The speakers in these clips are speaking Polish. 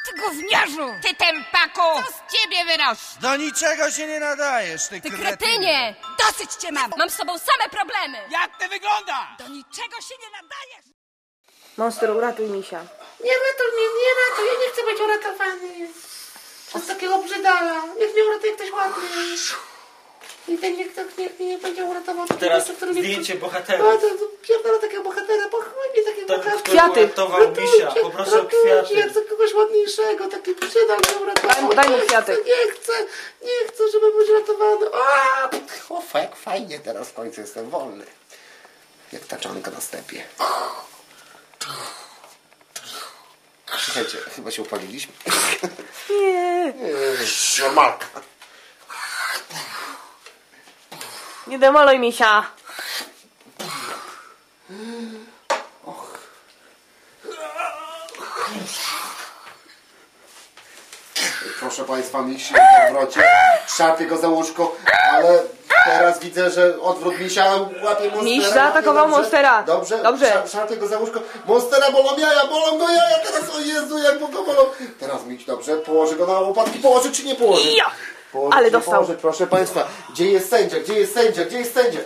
Ty gówniarzu! Ty tempaku! Co z ciebie wyrosło? Do niczego się nie nadajesz, ty Kretynie! Dosyć cię mam! Mam z tobą same problemy! Jak ty wyglądasz? Do niczego się nie nadajesz! Monster, uratuj misia. Nie ratuj mnie, nie ratuj, ja nie chcę być uratowany. Przez takiego brzydala. Niech mnie uratuje ktoś ładny. I ten niech nie będzie uratował. Teraz który zdjęcie mnie... bohatera. O, to pierdolę takiego bohatera, pochwal mnie takiego Ten, bohatera. który Kwiaty. uratował misia. Poproszę o kwiaty. Ja chcę kogoś ładniejszego, taki przydal mnie uratował. Daj mu kwiaty. Nie chcę, żeby być uratowany. O, jak fajnie, teraz w końcu jestem wolny. Jak taczanka na stepie. Słuchajcie, chyba się upaliliśmy. Nie. Normalka. Nie demoluj misia. Proszę Państwa, misi w odwrocie. Szarpie go za łóżko, ale teraz widzę, że odwrót misia łapie monstera. Miś zaatakował monstera. Dobrze? Dobrze. Szarpie go za łóżko. Monstera bolą go jaja teraz, o Jezu, jak go bolą. Teraz miś, dobrze, położy go na łopatki, położy czy nie położy? Ja. Położy, Ale czy nie dostał. Położy, proszę Państwa, gdzie jest sędzia, gdzie jest sędzia, gdzie jest sędzia?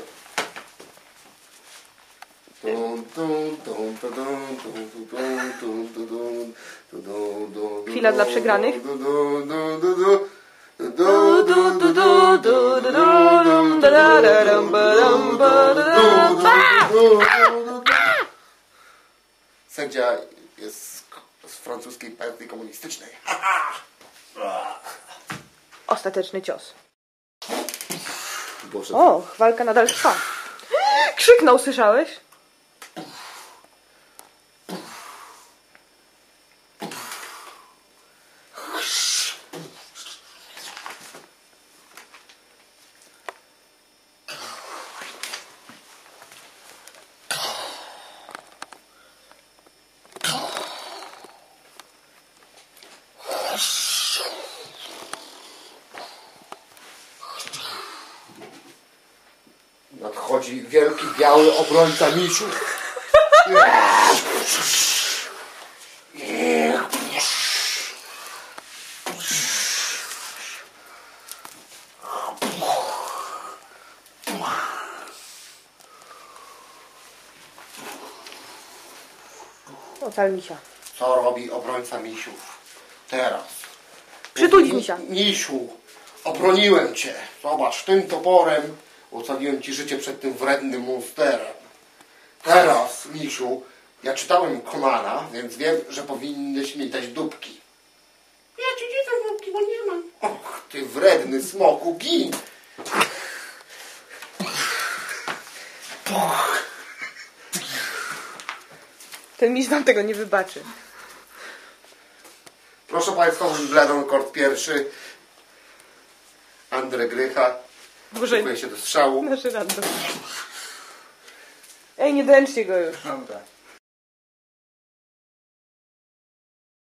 Chwila dla przegranych. Sędzia jest z francuskiej partii komunistycznej. Ostateczny cios. Boże. O, walka nadal trwa. Krzyknął, słyszałeś? Nadchodzi wielki, biały obrońca misiu. Ocal misia. Co robi obrońca misiów? Teraz. Przytulić misia. Misiu, obroniłem cię. Zobacz, tym toporem ocaliłem ci życie przed tym wrednym monsterem. Teraz, misiu, ja czytałem Konana, więc wiem, że powinnyś mi dać dupki. Ja ci nie dam dupki, bo nie mam. Och, ty wredny smoku, gin! Ten miś nam tego nie wybaczy. Proszę Państwa, Wimbledon, kort pierwszy. Andrzej Grycha. Boże, Szykuje się do strzału. nasz random. Ej, nie dręczcie go już. Dobra.